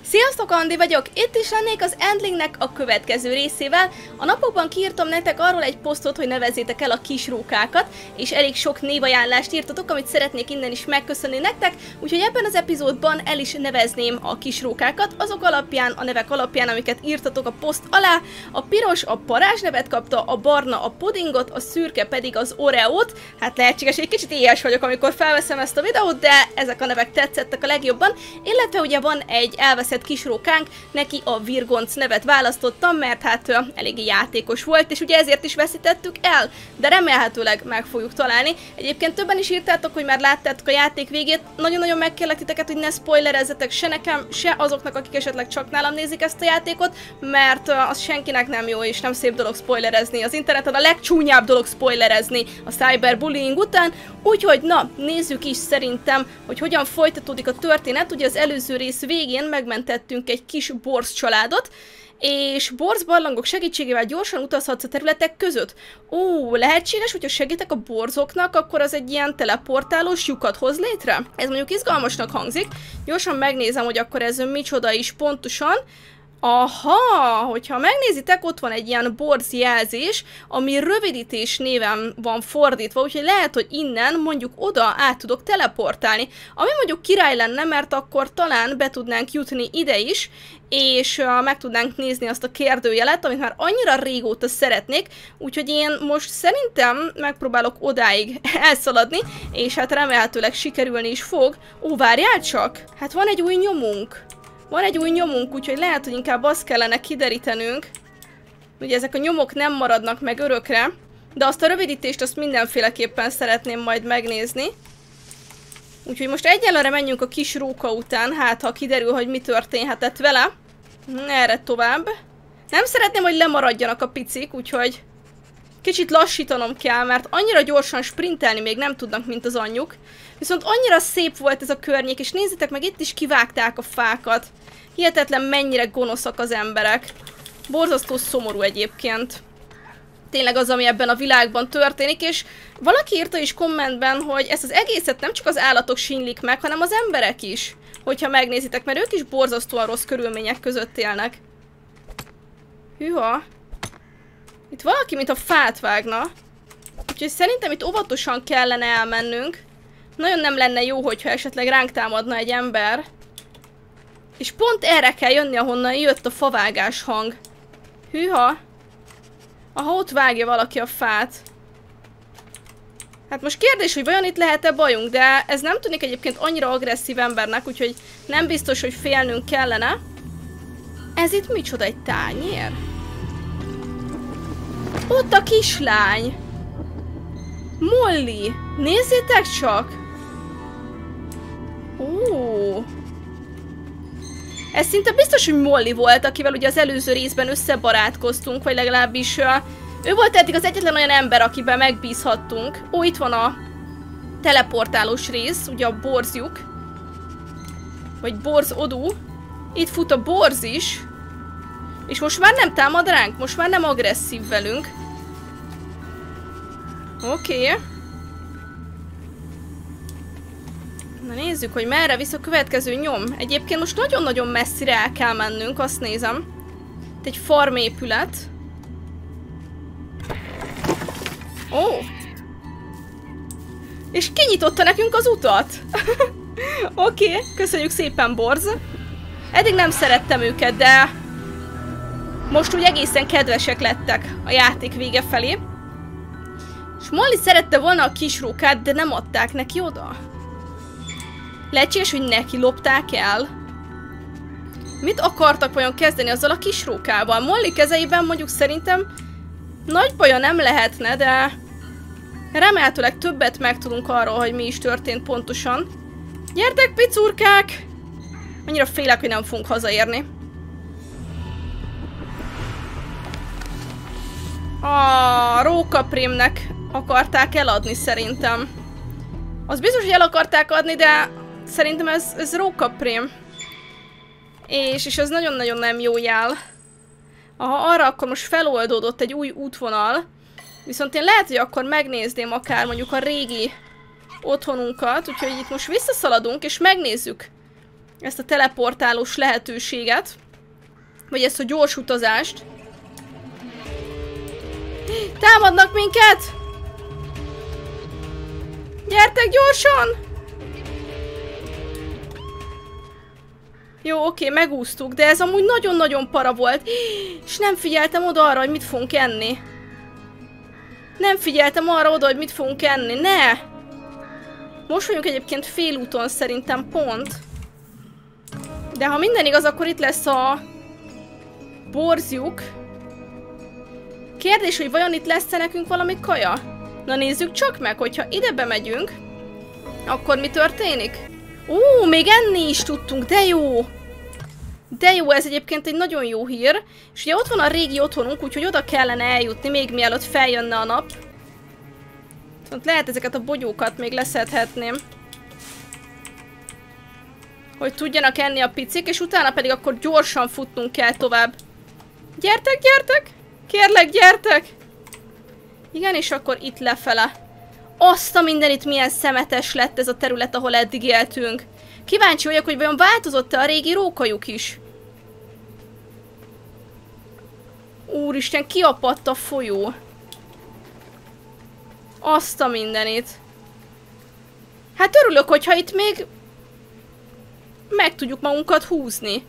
Sziasztok, Andi vagyok! Itt is lennék az Endlingnek a következő részével. A napokban kiírtam nektek arról egy posztot, hogy nevezzétek el a kis rókákat, és elég sok névajánlást írtatok, amit szeretnék innen is megköszönni nektek, úgyhogy ebben az epizódban el is nevezném a kis rókákat, azok alapján, a nevek alapján, amiket írtatok a poszt alá. A piros a parázs nevet kapta, a barna a pudingot, a szürke pedig az oreót. Hát lehetséges, hogy egy kicsit éhes vagyok, amikor felveszem ezt a videót, de ezek a nevek tetszettek a legjobban, illetve ugye van egy elveszett kisrókánk, neki a Virgonc nevet választottam, mert hát eléggé játékos volt, és ugye ezért is veszítettük el, de remélhetőleg meg fogjuk találni. Egyébként többen is írtátok, hogy már láttátok a játék végét, nagyon-nagyon megkérlek titeket, hogy ne spoilerezzetek se nekem, se azoknak, akik esetleg csak nálam nézik ezt a játékot, mert az senkinek nem jó, és nem szép dolog spoilerezni az interneten, a legcsúnyább dolog spoilerezni a cyberbullying után, úgyhogy na, nézzük is szerintem, hogy hogyan folytatódik a történet. Ugye az előző rész végén megmentettünk egy kis borz családot, és borz barlangok segítségével gyorsan utazhatsz a területek között. Ó, lehetséges, hogyha segítek a borzoknak, akkor az egy ilyen teleportálós lyukat hoz létre? Ez mondjuk izgalmasnak hangzik. Gyorsan megnézem, hogy akkor ez micsoda is pontosan. Aha, hogyha megnézitek, ott van egy ilyen borz jelzés, ami rövidítés néven van fordítva, úgyhogy lehet, hogy innen mondjuk oda át tudok teleportálni. Ami mondjuk király lenne, mert akkor talán be tudnánk jutni ide is, és meg tudnánk nézni azt a kérdőjelet, amit már annyira régóta szeretnék, úgyhogy én most szerintem megpróbálok odáig elszaladni, és hát remélhetőleg sikerülni is fog. Ó, várjál csak! Hát van egy új nyomunk. Van egy új nyomunk, úgyhogy lehet, hogy inkább azt kellene kiderítenünk. Ugye ezek a nyomok nem maradnak meg örökre, de azt a rövidítést azt mindenféleképpen szeretném majd megnézni. Úgyhogy most egyelőre menjünk a kis róka után, hát ha kiderül, hogy mi történhetett vele. Erre tovább. Nem szeretném, hogy lemaradjanak a picik, úgyhogy kicsit lassítanom kell, mert annyira gyorsan sprintelni még nem tudnak, mint az anyjuk. Viszont annyira szép volt ez a környék, és nézzétek meg, itt is kivágták a fákat. Hihetetlen, mennyire gonoszak az emberek. Borzasztó szomorú egyébként. Tényleg az, ami ebben a világban történik, és valaki írta is kommentben, hogy ezt az egészet nem csak az állatok sínlik meg, hanem az emberek is. Hogyha megnézitek, mert ők is borzasztóan rossz körülmények között élnek. Hűha. Itt valaki, mint a fát vágna. Úgyhogy szerintem itt óvatosan kellene elmennünk. Nagyon nem lenne jó, hogyha esetleg ránk támadna egy ember. És pont erre kell jönni, ahonnan jött a favágás hang. Hűha. Aha, ott vágja valaki a fát. Hát most kérdés, hogy vajon itt lehet-e bajunk, de ez nem tűnik egyébként annyira agresszív embernek, úgyhogy nem biztos, hogy félnünk kellene. Ez itt micsoda, egy tányér? Ott a kislány! Molly! Nézzétek csak! Ó! Ez szinte biztos, hogy Molly volt, akivel ugye az előző részben összebarátkoztunk, vagy legalábbis ő volt eddig az egyetlen olyan ember, akiben megbízhattunk. Ó, itt van a teleportálós rész, ugye a borzjuk. Vagy borzodú. Itt fut a borz is. És most már nem támad ránk, most már nem agresszív velünk. Oké. Na nézzük, hogy merre visz a következő nyom. Egyébként most nagyon-nagyon messzire el kell mennünk, azt nézem. Itt egy farmépület. Ó! És kinyitotta nekünk az utat! Oké, köszönjük szépen, borz. Eddig nem szerettem őket, de most úgy egészen kedvesek lettek a játék vége felé. És Molly szerette volna a kisrókát, de nem adták neki oda. Lehetséges, hogy neki lopták el. Mit akartak vajon kezdeni azzal a kisrókával? Molly kezeiben mondjuk szerintem nagy baja nem lehetne, de remélhetőleg többet megtudunk arról, hogy mi is történt pontosan. Gyertek, picurkák! Annyira félek, hogy nem fogunk hazaérni. A rókaprémnek akarták eladni szerintem. Az biztos, hogy el akarták adni, de szerintem ez rókaprém. És az nagyon-nagyon nem jó jel. Aha, arra akkor most feloldódott egy új útvonal. Viszont én lehet, hogy akkor megnézném akár mondjuk a régi otthonunkat. Úgyhogy itt most visszaszaladunk és megnézzük ezt a teleportálós lehetőséget. Vagy ezt a gyors utazást. Támadnak minket! Gyertek gyorsan! Jó, oké, megúsztuk, de ez amúgy nagyon-nagyon para volt. És nem figyeltem oda arra, hogy mit fogunk enni. Nem figyeltem arra oda, hogy mit fogunk enni. Ne! Most vagyunk egyébként félúton szerintem pont. De ha minden igaz, akkor itt lesz a borzjuk. Kérdés, hogy vajon itt lesz-e nekünk valami kaja? Na nézzük csak meg, hogyha ide bemegyünk, akkor mi történik? Ó, még enni is tudtunk, de jó! De jó, ez egyébként egy nagyon jó hír. És ugye ott van a régi otthonunk, úgyhogy oda kellene eljutni, még mielőtt feljönne a nap. Szóval lehet ezeket a bogyókat még leszedhetném. Hogy tudjanak enni a picik, és utána pedig akkor gyorsan futnunk kell tovább. Gyertek, gyertek! Kérlek, gyertek! Igen, és akkor itt lefele. Azt a mindenit, milyen szemetes lett ez a terület, ahol eddig éltünk. Kíváncsi vagyok, hogy vajon változott-e a régi rókajuk is. Úristen, kiapadt a folyó. Azt a mindenit. Hát örülök, hogyha itt még meg tudjuk magunkat húzni.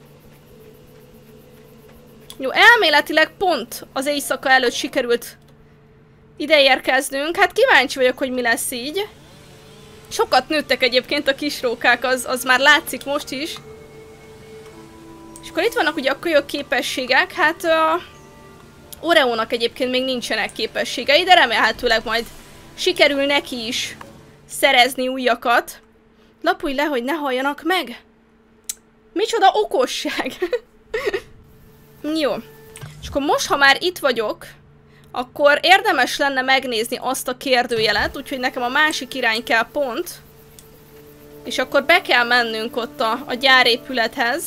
Jó, elméletileg pont az éjszaka előtt sikerült ide érkeznünk. Hát kíváncsi vagyok, hogy mi lesz így. Sokat nőttek egyébként a kisrókák, az már látszik most is. És akkor itt vannak ugye a kölyök képességek. Hát Oreónak egyébként még nincsenek képességei, de remélhetőleg majd sikerül neki is szerezni újakat. Lapulj le, hogy ne halljanak meg. Micsoda okosság. Jó. És akkor most, ha már itt vagyok, akkor érdemes lenne megnézni azt a kérdőjelet, úgyhogy nekem a másik irány kell pont. És akkor be kell mennünk ott a gyárépülethez.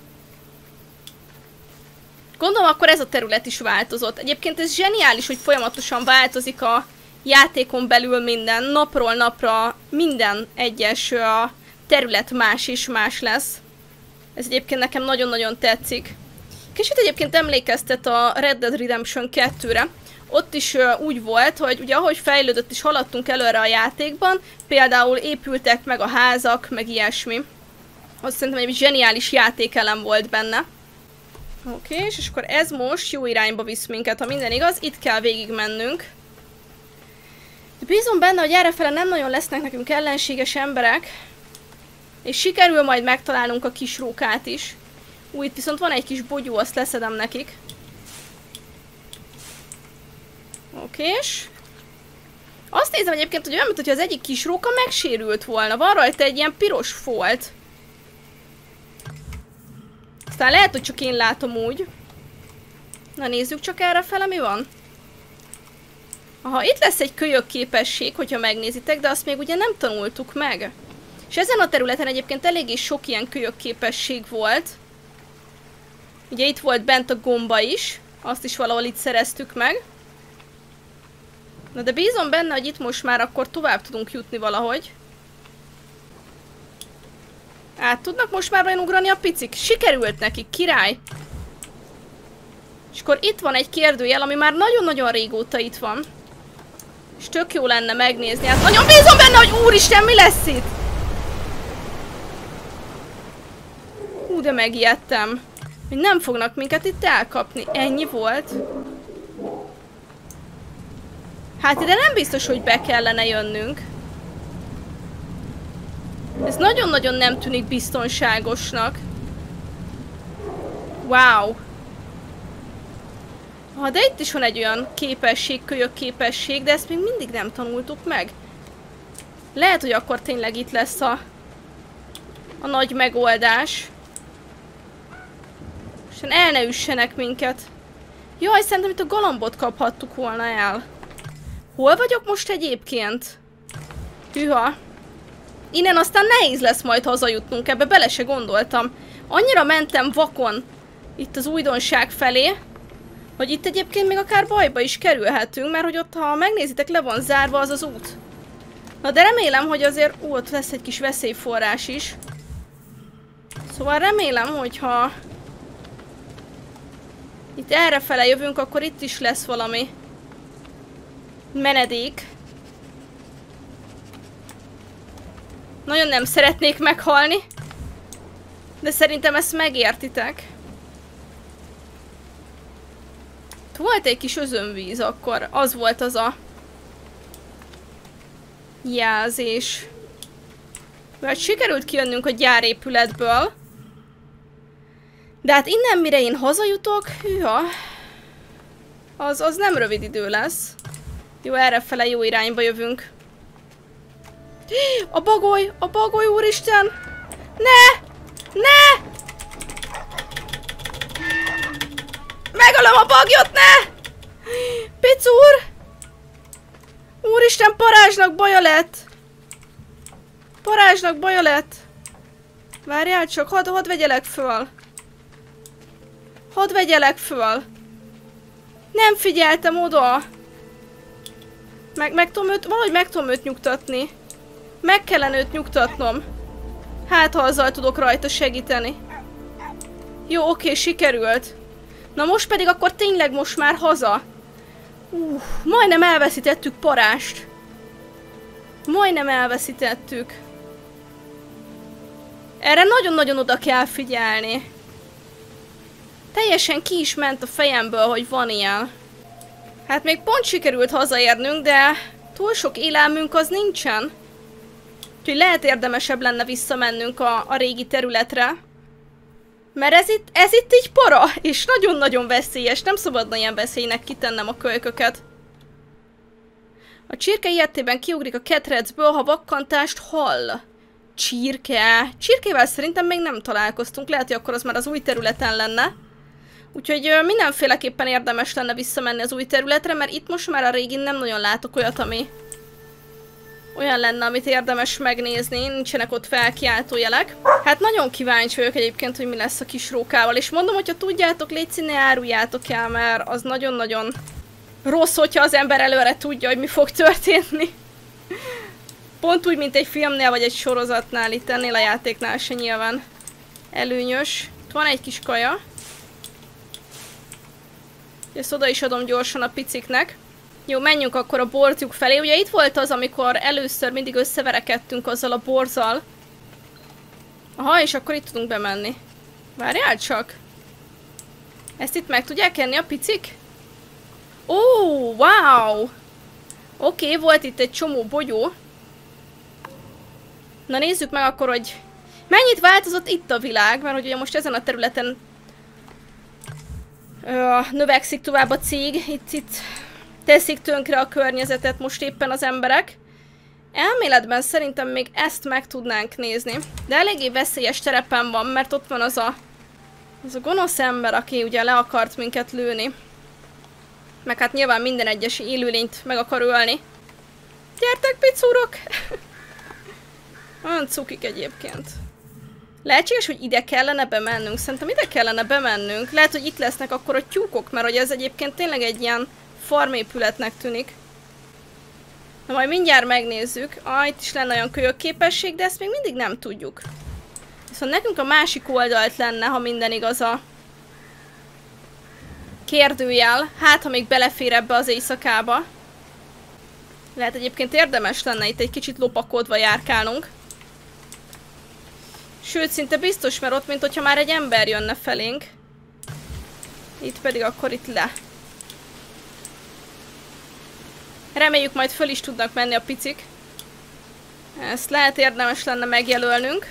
Gondolom, akkor ez a terület is változott. Egyébként ez zseniális, hogy folyamatosan változik a játékon belül minden. Napról napra minden egyes terület más és más lesz. Ez egyébként nekem nagyon-nagyon tetszik. Kicsit egyébként emlékeztet a Red Dead Redemption 2-re. Ott is úgy volt, hogy ugye ahogy fejlődött és haladtunk előre a játékban, például épültek meg a házak, meg ilyesmi. Azt szerintem egy zseniális játékelem volt benne. Oké, és akkor ez most jó irányba visz minket, ha minden igaz, itt kell végig mennünk. De bízom benne, hogy errefele nem nagyon lesznek nekünk ellenséges emberek. És sikerül majd megtalálnunk a kis rókát is. Itt viszont van egy kis bogyó, azt leszedem nekik. Okés. Azt nézem egyébként, hogy olyan, mintha az egyik kis róka megsérült volna. Van rajta egy ilyen piros folt. Aztán lehet, hogy csak én látom úgy. Na nézzük csak errefele, mi van. Aha, itt lesz egy kölyök képesség, hogyha megnézitek, de azt még ugye nem tanultuk meg. És ezen a területen egyébként eléggé sok ilyen kölyök képesség volt. Ugye itt volt bent a gomba is, azt is valahol itt szereztük meg. Na de bízom benne, hogy itt most már akkor tovább tudunk jutni valahogy. Át tudnak most már vajon ugrani a picik? Sikerült nekik, király! És akkor itt van egy kérdőjel, ami már nagyon-nagyon régóta itt van. És tök jó lenne megnézni. Hát nagyon bízom benne, hogy úristen, mi lesz itt? Hú, de megijedtem. Hogy nem fognak minket itt elkapni. Ennyi volt. Hát ide nem biztos, hogy be kellene jönnünk. Ez nagyon-nagyon nem tűnik biztonságosnak. Wow. De itt is van egy olyan képesség, kölyök képesség, de ezt még mindig nem tanultuk meg. Lehet, hogy akkor tényleg itt lesz a nagy megoldás. És el ne üssenek minket. Jaj, szerintem itt a galambot kaphattuk volna el. Hol vagyok most egyébként? Hűha. Innen aztán nehéz lesz majd hazajutnunk, ebbe bele se gondoltam. Annyira mentem vakon itt az újdonság felé, hogy itt egyébként még akár bajba is kerülhetünk, mert hogy ott, ha megnézitek, le van zárva az az út. Na de remélem, hogy azért ott lesz egy kis veszélyforrás is. Szóval remélem, hogyha itt errefele jövünk, akkor itt is lesz valami menedék. Nagyon nem szeretnék meghalni, de szerintem ezt megértitek. Volt egy kis özönvíz akkor, az volt az a jelzés. Mert sikerült kijönnünk a gyárépületből. De hát innen mire én hazajutok, hűha, az nem rövid idő lesz. Jó, errefele jó irányba jövünk. A bagoly, úristen! Ne! Ne! Megölöm a bagyot, ne! Picúr! Úristen, Parázsnak baja lett! Parázsnak baja lett! Várjál csak, hadd vegyelek föl! Hadd vegyelek föl! Nem figyeltem oda! Valahogy meg tudom őt nyugtatni. Meg kellene őt nyugtatnom. Hát, ha azzal tudok rajta segíteni. Jó, oké, sikerült. Na most pedig akkor tényleg most már haza. Majdnem elveszítettük Parást. Majdnem elveszítettük. Erre nagyon-nagyon oda kell figyelni. Teljesen ki is ment a fejemből, hogy van ilyen. Hát még pont sikerült hazaérnünk, de túl sok élelmünk az nincsen. Úgyhogy lehet érdemesebb lenne visszamennünk a régi területre. Mert ez itt így para, és nagyon-nagyon veszélyes. Nem szabadna ilyen veszélynek kitennem a kölyköket. A csirke ilyetében kiugrik a ketrecből, ha vakkantást hall. Csirke. Csirkével szerintem még nem találkoztunk. Lehet, hogy akkor az már az új területen lenne. Úgyhogy mindenféleképpen érdemes lenne visszamenni az új területre, mert itt most már a régin nem nagyon látok olyat, ami olyan lenne, amit érdemes megnézni. Nincsenek ott felkiáltó jelek. Hát nagyon kíváncsi vagyok egyébként, hogy mi lesz a kis rókával. És mondom, hogyha tudjátok, légy ne áruljátok el, mert az nagyon-nagyon rossz, hogyha az ember előre tudja, hogy mi fog történni. Pont úgy, mint egy filmnél, vagy egy sorozatnál, itt ennél a játéknál se nyilván előnyös. Itt van egy kis kaja. Ezt oda is adom gyorsan a piciknek. Jó, menjünk akkor a borzjuk felé. Ugye itt volt az, amikor először mindig összeverekedtünk azzal a borzal. Aha, és akkor itt tudunk bemenni. Várjál csak! Ezt itt meg tudják enni a picik? Ó, wow! Oké, volt itt egy csomó bogyó. Na nézzük meg akkor, hogy mennyit változott itt a világ, mert hogy ugye most ezen a területen növekszik tovább a cég, itt teszik tönkre a környezetet most éppen az emberek. Elméletben szerintem még ezt meg tudnánk nézni, de eléggé veszélyes terepen van, mert ott van az a gonosz ember, aki ugye le akart minket lőni. Meg hát nyilván minden egyes élőlényt meg akar ölni. Gyertek, picurok! Olyan cukik egyébként. Lehetséges, hogy ide kellene bemennünk. Szerintem ide kellene bemennünk. Lehet, hogy itt lesznek akkor a tyúkok, mert hogy ez egyébként tényleg egy ilyen farmépületnek tűnik. Na majd mindjárt megnézzük. Itt is lenne olyan kölyök képesség, de ezt még mindig nem tudjuk. Viszont nekünk a másik oldalt lenne, ha minden igaz a kérdőjel. Hát, ha még belefér ebbe az éjszakába. Lehet egyébként érdemes lenne itt egy kicsit lopakodva járkálnunk. Sőt, szinte biztos, mert ott, mint hogyha már egy ember jönne felénk. Itt pedig akkor itt le. Reméljük, majd föl is tudnak menni a picik. Ezt lehet érdemes lenne megjelölnünk.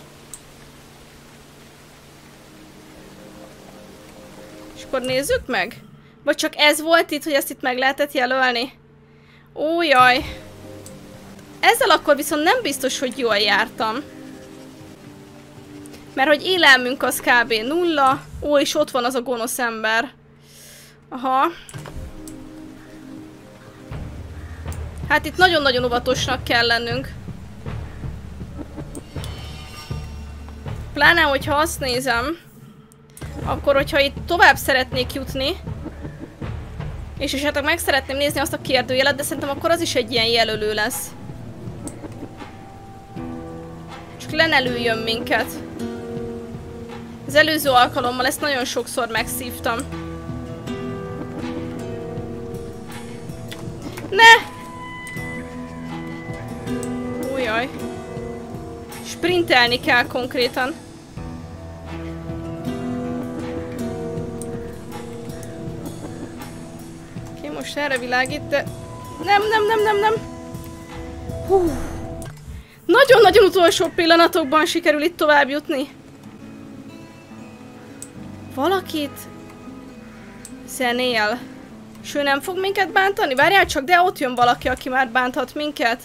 És akkor nézzük meg. Vagy csak ez volt itt, hogy ezt itt meg lehetett jelölni? Ó, jaj. Ezzel akkor viszont nem biztos, hogy jól jártam. Mert hogy élelmünk az kb. 0. Ó, és ott van az a gonosz ember. Aha. Hát itt nagyon-nagyon óvatosnak kell lennünk. Pláne, hogyha azt nézem, akkor, hogyha itt tovább szeretnék jutni, és esetleg meg szeretném nézni azt a kérdőjelet, de szerintem akkor az is egy ilyen jelölő lesz. Csak le ne lőjön minket. Az előző alkalommal ezt nagyon sokszor megszívtam. Ne! Újjaj. Sprintelni kell konkrétan. Oké, most erre világít, de... Nem. Hú. Nagyon-nagyon utolsó pillanatokban sikerül itt tovább jutni. Valakit zenél. És ő nem fog minket bántani? Várjál csak, de ott jön valaki, aki már bánthat minket.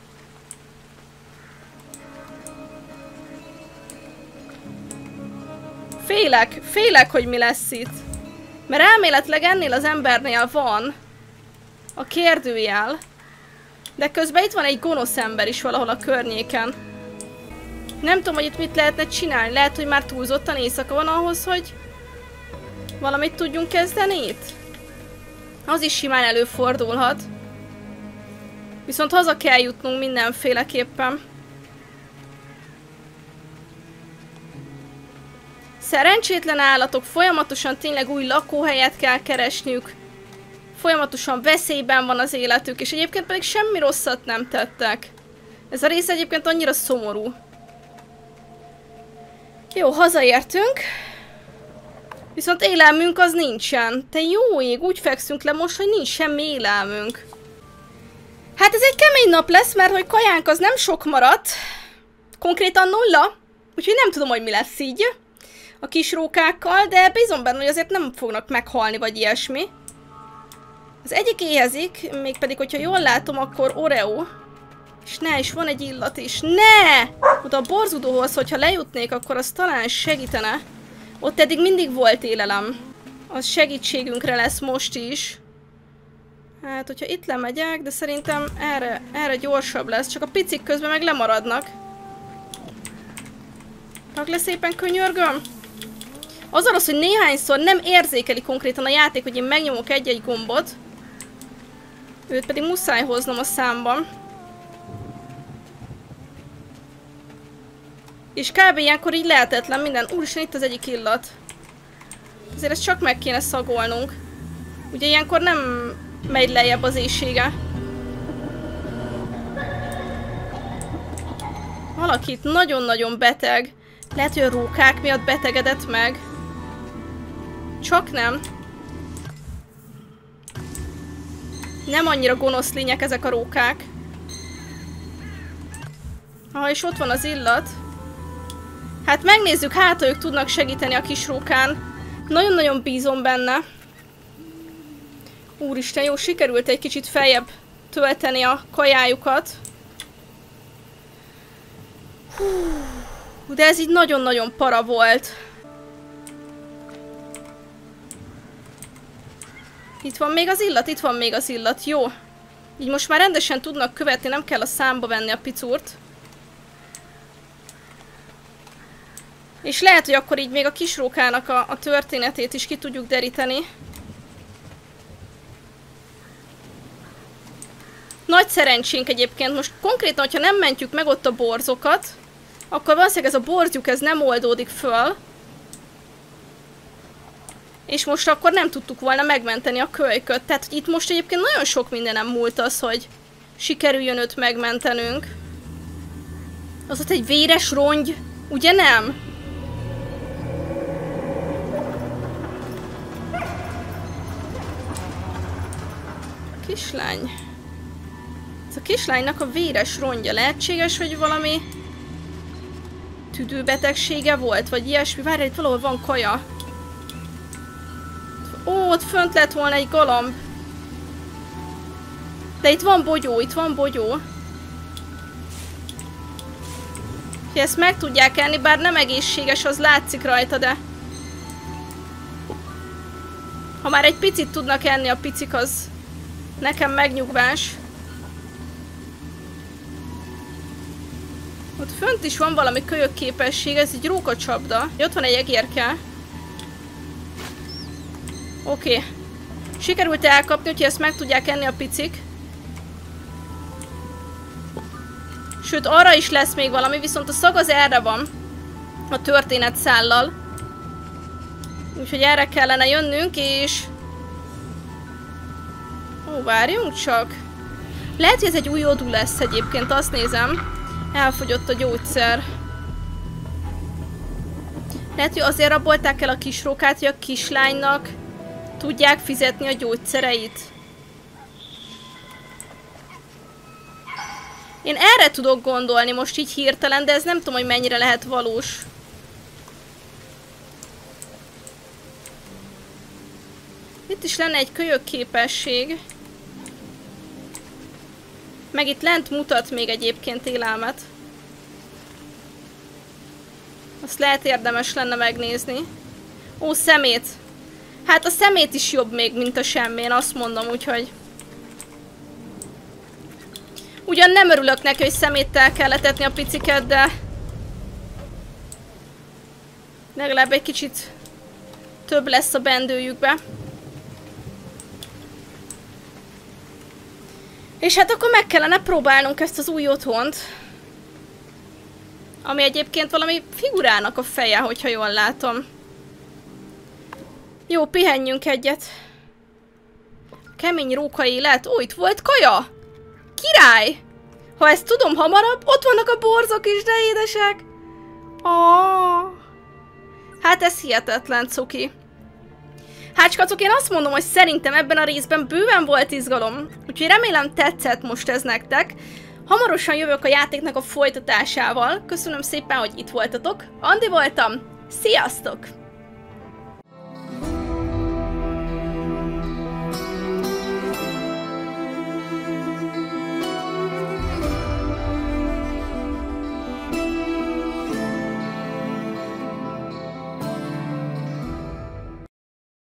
Félek, hogy mi lesz itt. Mert elméletileg ennél az embernél van a kérdőjel. De közben itt van egy gonosz ember is valahol a környéken. Nem tudom, hogy itt mit lehetne csinálni. Lehet, hogy már túlzottan éjszaka van ahhoz, hogy valamit tudjunk kezdeni itt. Az is simán előfordulhat. Viszont haza kell jutnunk mindenféleképpen. Szerencsétlen állatok, folyamatosan tényleg új lakóhelyet kell keresniük. Folyamatosan veszélyben van az életük, és egyébként pedig semmi rosszat nem tettek. Ez a rész egyébként annyira szomorú. Jó, hazaértünk. Viszont élelmünk az nincsen. Te jó ég, úgy fekszünk le most, hogy nincs semmi élelmünk. Hát ez egy kemény nap lesz, mert hogy kajánk az nem sok maradt. Konkrétan 0. Úgyhogy nem tudom, hogy mi lesz így a kis rókákkal, de bízom benne, hogy azért nem fognak meghalni, vagy ilyesmi. Az egyik éhezik, mégpedig, hogyha jól látom, akkor Oreo. És ne, és van egy illat is. Ne! Oda a borzudóhoz, hogyha lejutnék, akkor az talán segítene. Ott eddig mindig volt élelem. Az segítségünkre lesz most is. Hát, hogyha itt lemegyek, de szerintem erre gyorsabb lesz. Csak a picik közben meg lemaradnak. Rak le szépen, könyörgöm. Az rossz, hogy néhányszor nem érzékeli konkrétan a játék, hogy én megnyomok egy-egy gombot. Őt pedig muszáj hoznom a számban. És kb. Ilyenkor így lehetetlen minden. Úristen, itt az egyik illat. Ezért ezt csak meg kéne szagolnunk. Ugye ilyenkor nem megy lejjebb az éjsége. Valaki itt nagyon-nagyon beteg. Lehet, hogy a rókák miatt betegedett meg. Csak nem. Nem annyira gonosz lények ezek a rókák. Ah, és ott van az illat. Hát megnézzük, hát ők tudnak segíteni a kis rókán. Nagyon-nagyon bízom benne. Úristen, jó, sikerült egy kicsit feljebb tölteni a kajájukat. Hú, de ez így nagyon-nagyon para volt. Itt van még az illat, itt van még az illat, jó. Így most már rendesen tudnak követni, nem kell a számba venni a picurt. És lehet, hogy akkor így még a kisrókának a történetét is ki tudjuk deríteni. Nagy szerencsénk egyébként, most konkrétan, hogyha nem mentjük meg ott a borzokat, akkor valószínűleg ez a borzjuk ez nem oldódik föl. És most akkor nem tudtuk volna megmenteni a kölyköt. Tehát itt most egyébként nagyon sok mindenem múlt az, hogy sikerüljön őt megmentenünk. Az ott egy véres rongy, ugye nem? Kislány. Ez a kislánynak a véres rongya. Lehetséges, hogy valami tüdőbetegsége volt, vagy ilyesmi. Várj, itt valahol van kaja. Ó, ott fönt lett volna egy galamb. De itt van bogyó, itt van bogyó. Hogy ezt meg tudják enni, bár nem egészséges, az látszik rajta, de... Ha már egy picit tudnak enni a picik, az nekem megnyugvás. Ott fönt is van valami kölyök képesség, ez egy rókacsapda. Ott van egy egérke. Oké. Sikerült elkapni, úgyhogy ezt meg tudják enni a picik. Sőt, arra is lesz még valami, viszont a szag az erre van. A történetszállal. Úgyhogy erre kellene jönnünk, és... Ó, várjunk csak. Lehet, hogy ez egy új odú lesz egyébként, azt nézem. Elfogyott a gyógyszer. Lehet, hogy azért rabolták el a kisrókát, hogy a kislánynak tudják fizetni a gyógyszereit. Én erre tudok gondolni most így hirtelen, de ez nem tudom, hogy mennyire lehet valós. Itt is lenne egy kölyök képesség. Meg itt lent mutat még egyébként élelmet. Azt lehet érdemes lenne megnézni. Ó, szemét. Hát a szemét is jobb még, mint a semmi, én azt mondom, úgyhogy... Ugyan nem örülök neki, hogy szeméttel kell etetni a piciket, de... legalább egy kicsit több lesz a bendőjükbe. És hát akkor meg kellene próbálnunk ezt az új otthont. Ami egyébként valami figurának a feje, hogyha jól látom. Jó, pihenjünk egyet. Kemény róka élet. Ó, itt volt kaja! Király! Ha ezt tudom hamarabb, ott vannak a borzok is, de édesek! Oh. Hát ez hihetetlen, cuki. Hát skacok, én azt mondom, hogy szerintem ebben a részben bőven volt izgalom. Úgyhogy remélem tetszett most ez nektek. Hamarosan jövök a játéknak a folytatásával. Köszönöm szépen, hogy itt voltatok. Andi voltam. Sziasztok!